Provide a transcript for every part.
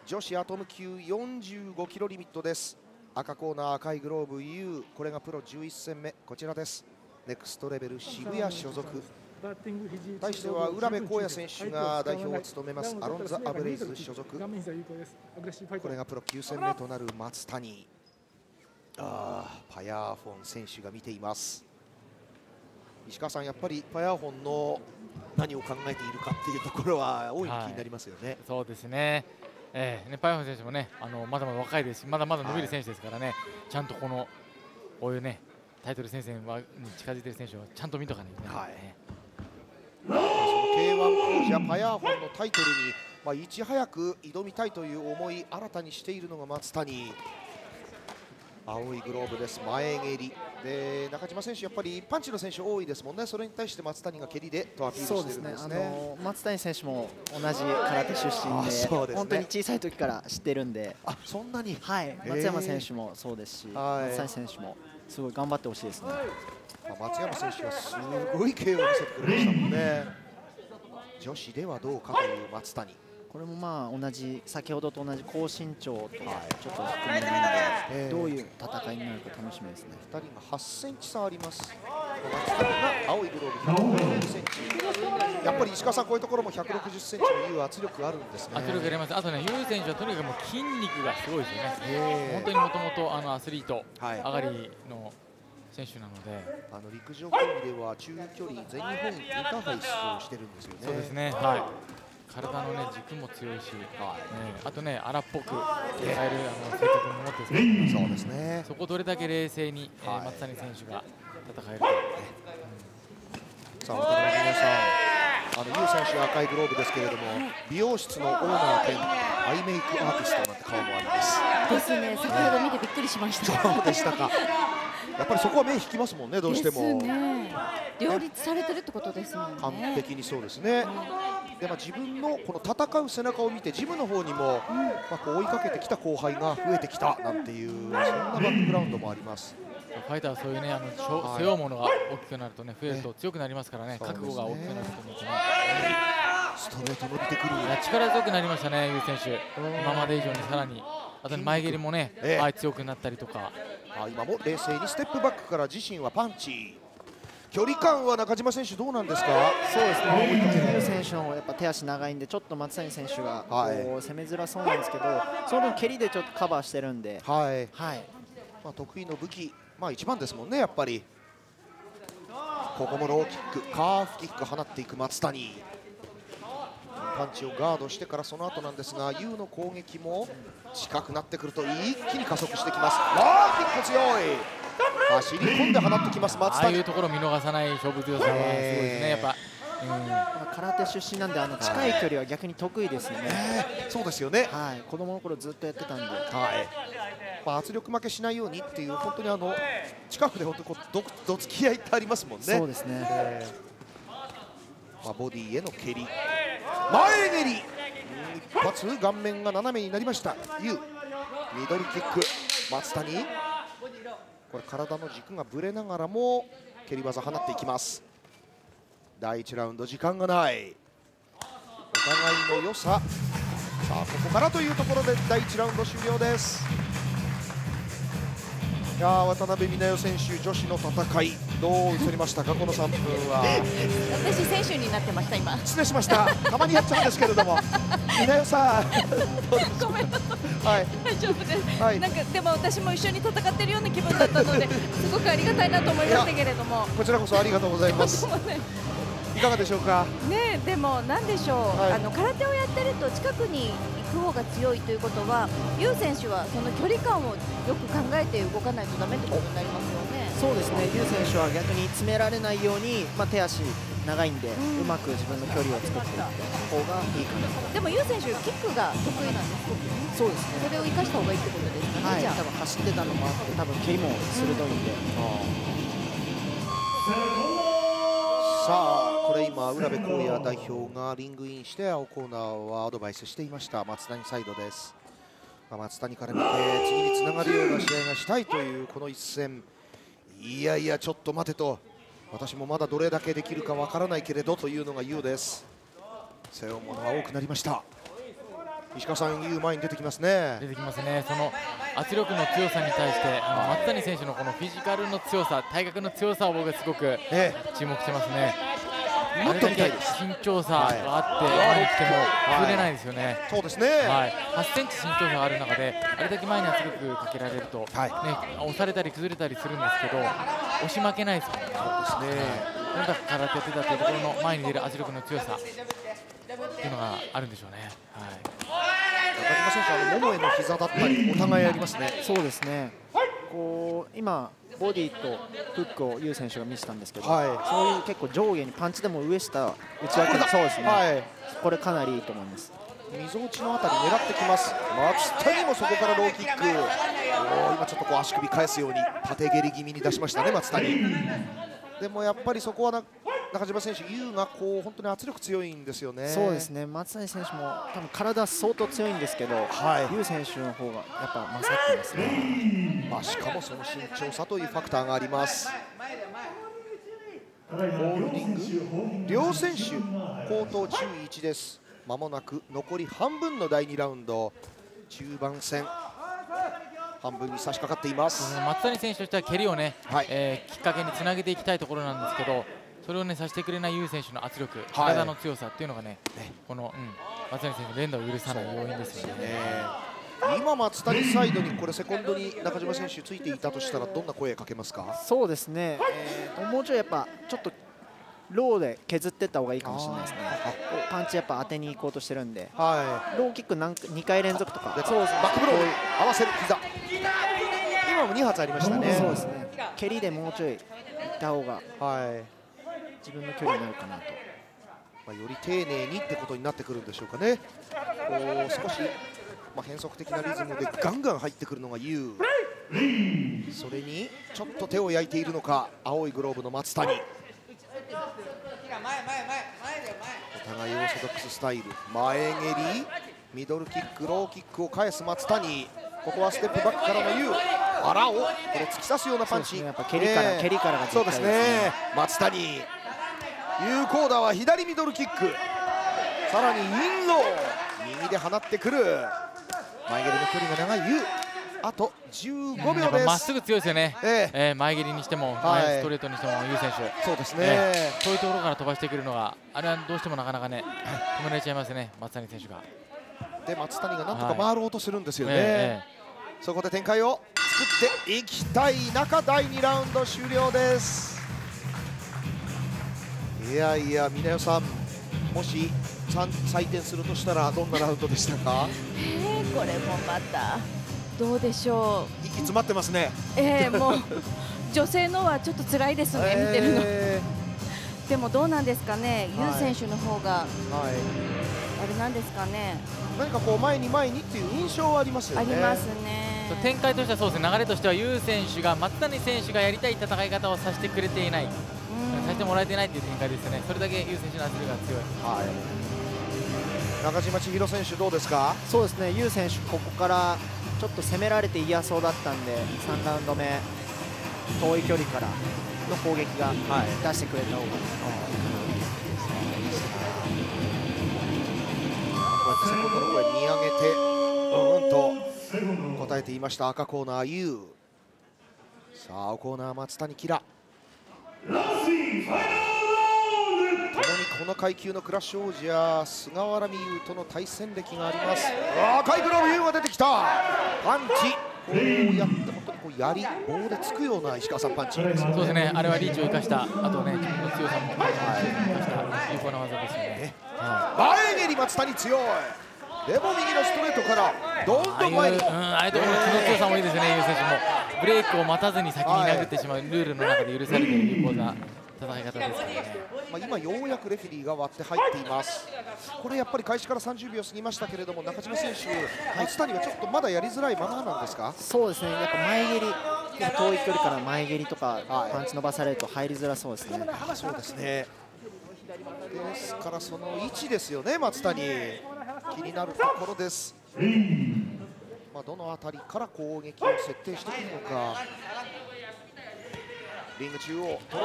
女子アトム級45キロリミットです。赤コーナー赤いグローブ U、 これがプロ11戦目、こちらです。ネクストレベル渋谷所属。対しては浦部浩也選手が代表を務めますアロンザ・アブレイズ所属。これがプロ9戦目となる松谷。パヤーフォン選手が見ています。石川さん、やっぱりパヤーフォンの何を考えているかっていうところは大いに気になりますよね。 そうですね。パヤーフォン選手もね、まだまだ若いですし、まだまだ伸びる選手ですからね、ちゃんとこういうね、タイトル戦線に近づいている選手をちゃんと見とかないといけないですね。 その K1 王者パヤーフォンのタイトルに、いち早く挑みたいという思い新たにしているのが松谷。青いグローブです。前蹴りで、中島選手やっぱりパンチの選手多いですもんね。それに対して松谷が蹴りでとアピールしているんですね。 松谷選手も同じ空手出身で、本当に小さい時から知ってるんで。 そんなに。 はい、松山選手もそうですし、松谷選手もすごい頑張ってほしいですね。 松山選手はすごい KO を見せてくれましたもんね。女子ではどうかという松谷。 これも同じ先ほどと同じ高身長とちょっと低めなので、どういう戦いになるか楽しみですね。 2人が8センチ差あります。松谷が青いグローブ160センチ。やっぱり石川さん、こういうところも160センチのいう圧力あるんですね。 圧力あります。あとね、ユー選手はとにかくもう筋肉がすごいですよね。本当にもともとアスリート上がりの選手なので、 陸上競技では中距離全日本インターハイ出場してるんですよね。 そうですね。はい。体のね軸も強いし、あとね荒っぽく戦える性格も持ってるんですけど、 そうですね。 そこをどれだけ冷静に松谷選手が戦えるか。 さあ、渡辺皆さん、ユウ選手は赤いグローブですけれども、美容室のオーナー兼アイメイクアーティストなんて顔もあるんです。 ですね。先ほど見てびっくりしました。 そうでしたか。やっぱりそこは目引きますもんね、どうしても。 ですね。両立されてるってことですもんね。 完璧にそうですね。で、自分のこの戦う背中を見てジムの方にも、こう追いかけてきた後輩が増えてきたなんていうそんなバックグラウンドもあります。 ファイターはそういうね背負うものが大きくなるとね、増えると強くなりますからね、覚悟が大きくなると思ってね。 ストレート伸びてくる。 力強くなりましたね、ユウ選手。今まで以上にさらに、あと前蹴りもね、強くなったりとか。 今も冷静にステップバックから自身はパンチ。距離感は中島選手どうなんですか。 そうですね。ユウ選手のやっぱ手足長いんで、ちょっと松谷選手が攻めづらそうなんですけど、その分蹴りでちょっとカバーしてるんで、 得意の武器、一番ですもんね、やっぱり。ここもローキック、カーフキック放っていく松谷。パンチをガードしてからその後なんですが、ユウの攻撃も近くなってくると一気に加速してきます。ローキック強い。走り込んで放ってきます松谷。 ああいうところを見逃さない勝負強さはすごいですね。やっぱ空手出身なんで近い距離は逆に得意ですよね。 そうですよね。 子供の頃ずっとやってたんで、 圧力負けしないようにっていう、本当に近くで本当どつき合いってありますもんね。 そうですね。 ボディへの蹴り、前蹴り、一発顔面が斜めになりました。ユウミドルキック、松谷。これ体の軸がぶれながらも蹴り技放っていきます。第1ラウンド時間がない。お互いの良さ、さあここからというところで第1ラウンド終了です。いや渡辺美奈代選手、女子の戦いどう映りましたか、この3分は。 私選手になってました。今失礼しました。たまにやっちゃうんですけれども美奈代さんごめんなさい。大丈夫です。なんかでも私も一緒に戦ってるような気分だったので、すごくありがたいなと思いましたけれども。 こちらこそありがとうございます。いかがでしょうか。 ね、でもなんでしょう、空手をやってると近くに行く方が強いということは、ユウ選手はその距離感をよく考えて動かないとダメってことになりますよね。 そうですね。ユウ選手は逆に詰められないように、手足長いんで、うまく自分の距離を作っていった方がいいかなと。 でもユウ選手キックが得意なんですよね。 そうですね。 それを生かした方がいいってことですかね。 多分走ってたのもあって、多分蹴りも鋭いんで。 さあこれ今浦部浩也代表がリングインして青コーナーはアドバイスしていました。松谷サイドです。松谷から見て次につながるような試合がしたいというこの一戦。いやいやちょっと待てと、私もまだどれだけできるかわからないけれどというのがユウです。背負うものが多くなりました。 石川さん、いう前に出てきますね。 出てきますね。その圧力の強さに対して松谷選手のこのフィジカルの強さ、体格の強さを僕はすごく注目してますね。 もっと見たいです。身長差があって前に来ても触れないですよね。 そうですね。 8センチ身長差がある中であれだけ前に圧力かけられるとね、押されたり崩れたりするんですけど押し負けないですもんね。 そうですね。 とにかく空手やってたというところの前に出る圧力の強さっていうのがあるんでしょうね。 中島選手はももへの膝だったりお互いありますね。 そうですね。こう今ボディとフックをユウ選手が見せたんですけど、そういう結構上下にパンチでも上下打ち分ける。そうですね。これかなりいいと思います。 溝内のあたり狙ってきます。松谷もそこからローキック。今ちょっとこう足首返すように縦蹴り気味に出しましたね、松谷。でもやっぱりそこは中島選手、ユウがこう本当に圧力強いんですよね。 そうですね。松谷選手も多分体相当強いんですけど、ユウ選手の方がやっぱ勝ってますね。 しかもその身長差というファクターがあります。ホールディング、両選手口頭注意1です。まもなく残り半分の第2ラウンド、中盤戦半分に差し掛かっています。 松谷選手としては蹴りをね、きっかけにつなげていきたいところなんですけど、それをねさせてくれないユウ選手の圧力、体の強さっていうのがね、この、松谷選手の連打を許さない要因ですよね。 今松谷サイドにこれセコンドに中島選手ついていたとしたらどんな声かけますか？ そうですね。もうちょいやっぱちょっとローで削っていった方がいいかもしれないですね。パンチやっぱ当てに行こうとしてるんで、ローキック2回連続とか、 そうですね、バックブロー合わせる膝、今も2発ありましたね。 そうですね。蹴りでもうちょいいった方が自分の距離になるかなと。 より丁寧にってことになってくるんでしょうかね。こう少し変則的なリズムでガンガン入ってくるのがユウ、それにちょっと手を焼いているのか青いグローブの松谷。お互いオーソドックススタイル、前蹴り、ミドルキック、ローキックを返す松谷。ここはステップバックからのユウ、腹をこれ突き刺すようなパンチ。 やっぱ蹴りからが絶対ですね。 そうですね。松谷、ユウコーダーは左ミドルキック、さらにインロー、右で放ってくる。前蹴りの距離が長いユウ、あと15秒です。 まっすぐ強いですよね。前蹴りにしても、ストレートにしてもユウ選手、 そうですね。 そういうところから飛ばしてくるのが、あれはどうしてもなかなかね止められちゃいますね、松谷選手が。 で松谷がなんとか回ろうとするんですよね。そこで展開を作っていきたい中、第2ラウンド終了です。いやいや、峰代さん、もし採点するとしたらどんなラウンドでしたか？ これもまたどうでしょう。 息詰まってますね。 もう女性のはちょっと辛いですね、見てるの。でもどうなんですかね、ユウ選手の方が、あれなんですかね。 何かこう前に前にっていう印象はありますよね。 ありますね。 展開としてはそうですね、流れとしてはユウ選手が松谷選手がやりたい戦い方をさせてくれていない、させてもらえていないという展開ですよね。それだけユウ選手の圧力が強い。 中島千尋選手どうですか？ そうですね、ユウ選手ここからちょっと攻められて嫌そうだったんで、3ラウンド目遠い距離からの攻撃が出してくれた方がいいかな。 セコンドの声見上げてと答えていました。赤コーナーユウ、さあ青コーナー松谷輝、ともにこの階級のクラッシュ王者菅原美優との対戦歴があります。赤いグローブユウが出てきた。パンチ、こうやって本当にこう槍棒でつくような石川さんパンチ。 そうですね、あれはリーチを生かした、あとね自分の強さも生かした有効な技ですよね。 前蹴り松谷強い。でも右のストレートからどんどん前に、 ああいうところの気の強さもいいですね。ユウ選手もブレークを待たずに先に殴ってしまうルールの中で許されている有効な戦い方ですからね。 今ようやくレフェリーが割って入っています。これやっぱり開始から30秒過ぎましたけれども、中島選手、松谷はちょっとまだやりづらいままなんですか？ そうですね、やっぱ前蹴り、遠い距離から前蹴りとかパンチ伸ばされると入りづらそうですね。 そうですね。ですからその位置ですよね、松谷、気になるところです。どの辺りから攻撃を設定してくるのか。リング中央取ろうとする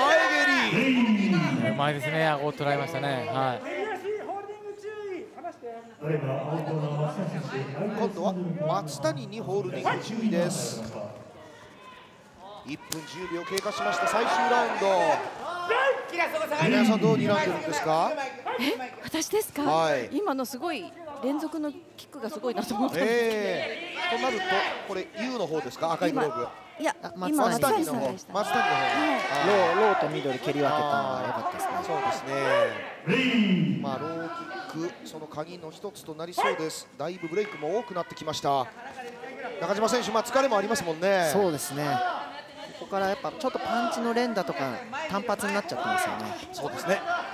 前蹴り、 前ですね、顎を捉えましたね。 今度は松谷にホールディング注意です。1分10秒経過しました最終ラウンド。皆さんどう睨んでるんですか？ 私ですか？はい、今のすごい連続のキックがすごいなと思ったんですけど、 となるとこれ U の方ですか？赤いグローブ。 いや、今松谷の方。 松谷の方。 ローと緑蹴り分けたのが良かったですね。 そうですね。まあローキックその鍵の一つとなりそうです。だいぶブレイクも多くなってきました。中島選手、疲れもありますもんね。 そうですね。ここからやっぱちょっとパンチの連打とか単発になっちゃってますよね。 そうですね。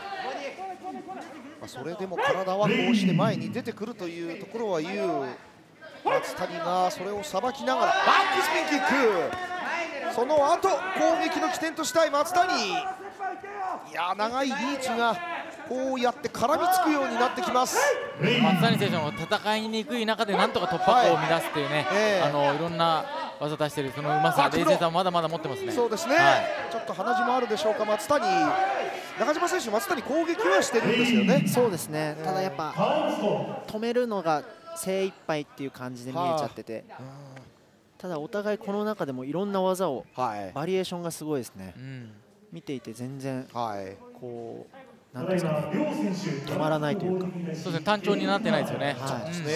それでも体はこうして前に出てくるというところは言う。松谷がそれをさばきながらバックスピンキック、その後攻撃の起点としたい松谷。いや長いリーチがこうやって絡みつくようになってきます。 松谷選手も戦いにくい中でなんとか突破口を乱すというね、いろんな技出しているそのうまさ、冷静さもまだまだ持ってますね。 そうですね、ちょっと鼻血もあるでしょうか松谷。中島選手、松谷攻撃はしてるんですよね。 そうですね、ただやっぱ止めるのが精一杯っていう感じで見えちゃってて、ただお互いこの中でもいろんな技を、バリエーションがすごいですね。見ていて全然こうなんですかね、止まらないというか、 そうですね、単調になってないですよね。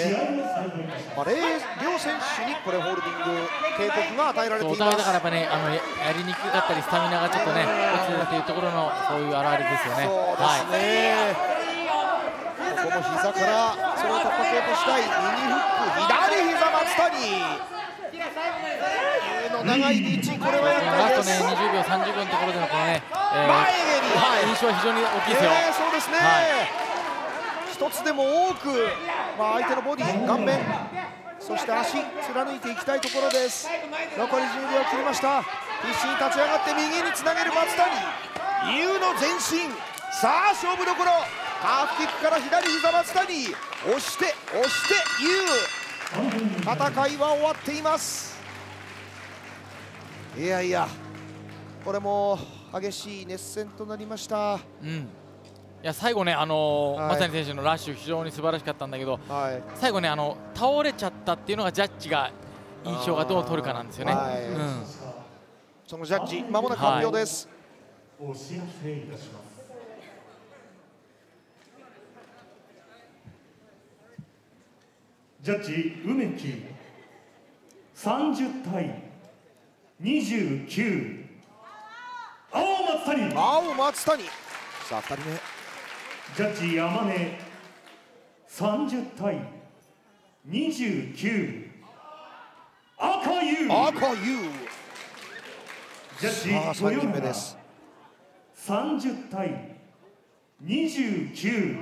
両選手にこれホールディング警告が与えられています。 お互いだからやっぱね、やりにくかったりスタミナがちょっとね落ちてたというところのそういう表れですよね。 そうですね。ここも膝からそれを突破しようとしたい右フック、左膝松谷の長いリーチ、これはやっぱりです。 ラストね20秒30秒のところでのこのね、印象は非常に大きいですよ。 そうですね、一つでも多く、相手のボディ、顔面、そして足貫いていきたいところです。残り10秒切りました。必死に立ち上がって右につなげる松谷、Uの前進、さあ勝負どころ、ハーフキックから左膝松谷、押して押して U、 戦いは終わっています。いやいや、これも激しい熱戦となりました。 いや最後ね、松谷選手のラッシュ非常に素晴らしかったんだけど、最後ね倒れちゃったっていうのがジャッジが印象がどう取るかなんですよね。 そのジャッジまもなく発表です。 お知らせいたします。ジャッジ梅木30対29、青松谷。 青松谷。さあ2人目。 ジャッジ山根30対29、赤優。 赤優。 ジャッジ 3人目です。 30対29、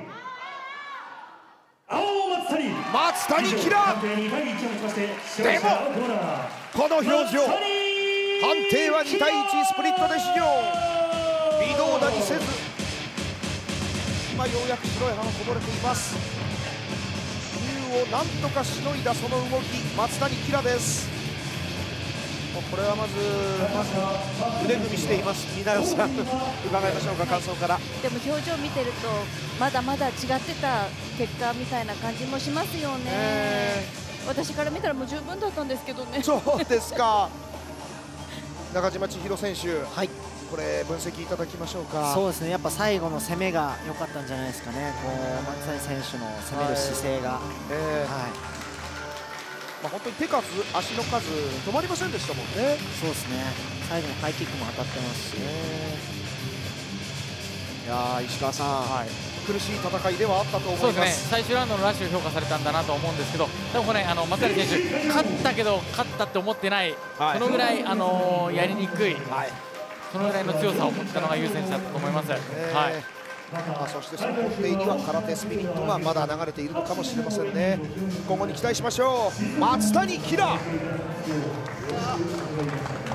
青松谷。 松谷キラー。でもこの表情、判定は2対1スプリットで出場。微動だにせず、今ようやく白い歯がこぼれています。優をなんとかしのいだその動き、松谷キラです。これはまず腕組みしています。皆さん伺いましょうか、感想から。 でも表情見てるとまだまだ違ってた結果みたいな感じもしますよね。私から見たらもう十分だったんですけどね。 そうですか。中島千尋選手、これ分析いただきましょうか。 そうですね、やっぱ最後の攻めが良かったんじゃないですかね。こう松谷選手の攻める姿勢が、 本当に手数、足の数止まりませんでしたもんね。 そうですね、最後のハイキックも当たってますし、 いや石川さん、苦しい戦いではあったと思います。 そうですね、最終ラウンドのラッシュ評価されたんだなと思うんですけど、でもこれ松谷選手勝ったけど勝ったって思ってない、そのぐらいやりにくい、そのぐらいの強さを持ったのが優選手だったと思います。 そしてその根底には空手スピリットがまだ流れているのかもしれませんね。今後に期待しましょう。松谷キラー。